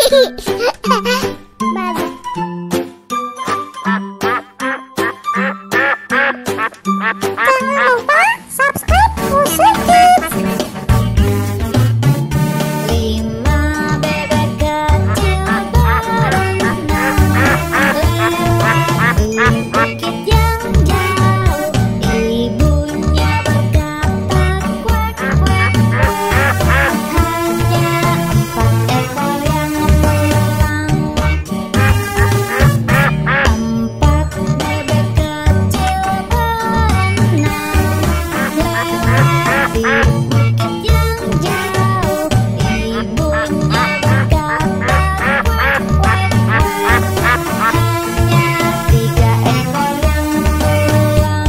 Jangan lupa subscribe Musik Kids. Lima bebek kecil berenang lewati bukit yang jauh. Ibunya berkata kuek kuek kuek. Hanya 4 ekor yang pulang. 4 bebek kecil berenang lewati bukit yang jauh. Ibunya berkata kuek kuek kuek. Hanya 3 ekor yang pulang.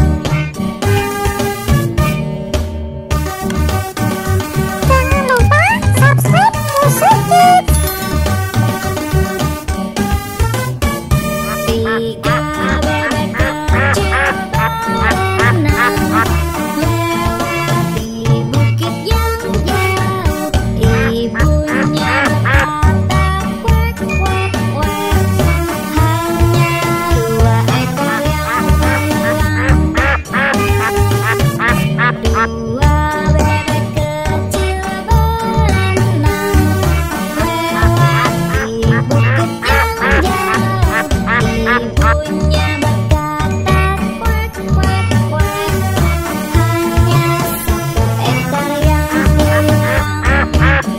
Jangan lupa subscribe Musik Kids. 3 bebek kecil berenang lewati bukit yang jauh. Ibunya berkata kuek kuek kuek. Hanya 2 ekor yang pulang. 2 bebek kecil berenang lewati bukit yang jauh. Ibunya berkata kuek kuek kuek. Hanya 1 ekor yang pulang.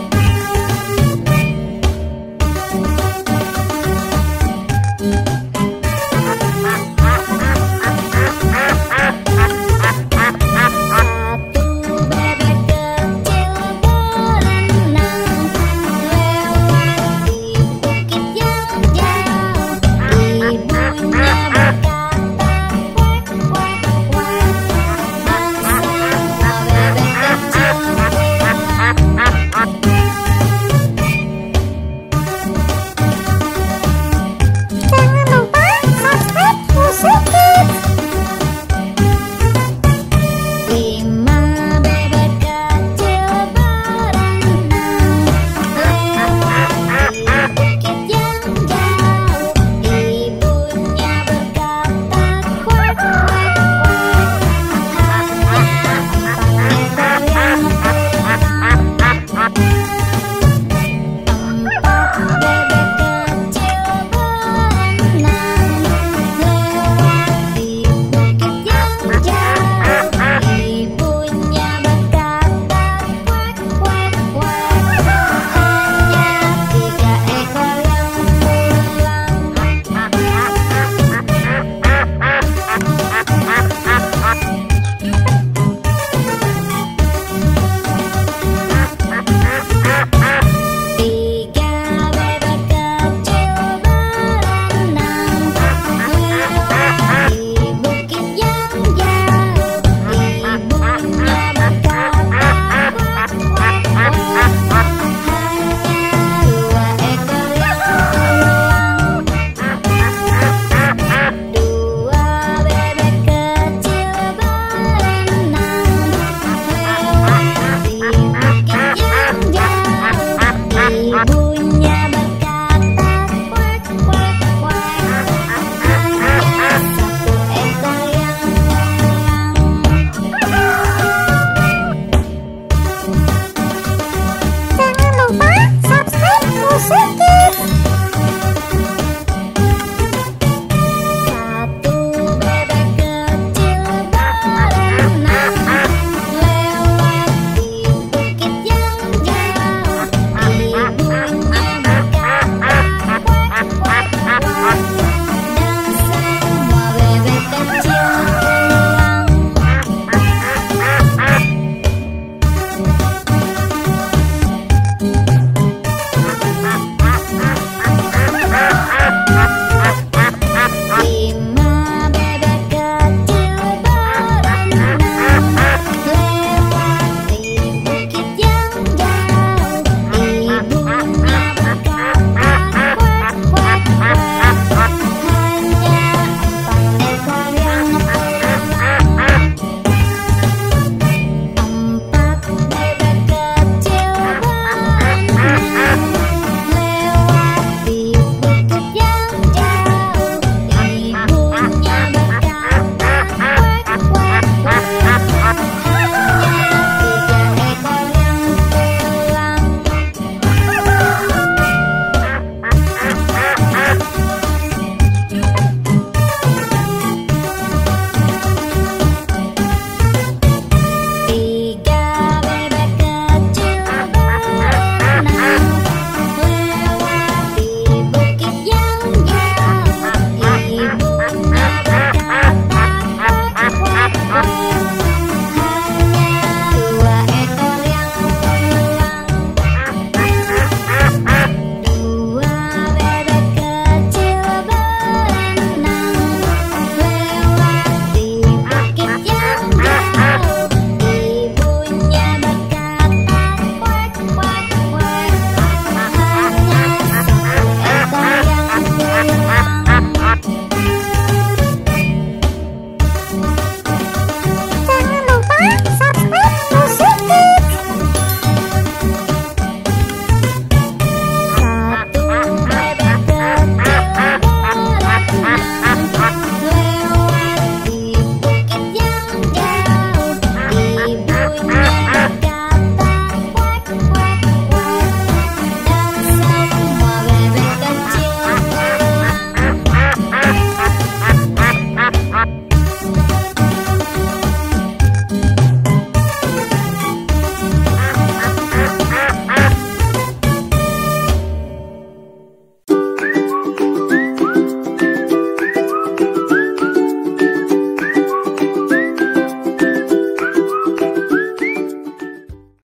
Satu bebek kecil berenang lewati bukit yang jauh. Ibunya berkata kuek kuek kuek. Dan semua bebek kecil pulang. Jangan lupa subscribe Musik Kids. 5 bebek kecil berenang lewati bukit yang jauh. Ibunya berkata kuek kuek kuek. Hanya 4 ekor yang pulang. 4 bebek kecil berenang lewati bukit yang jauh. Ibunya berkata kuek kuek kuek. Hanya 3 ekor yang pulang. Tiga bebek kecil berenang lewati bukit yang jauh. Ibunya berkata kuek kuek kuek. Hanya 2 ekor yang pulang. 2 bebek kecil berenang lewati bukit yang jauh. Ibunya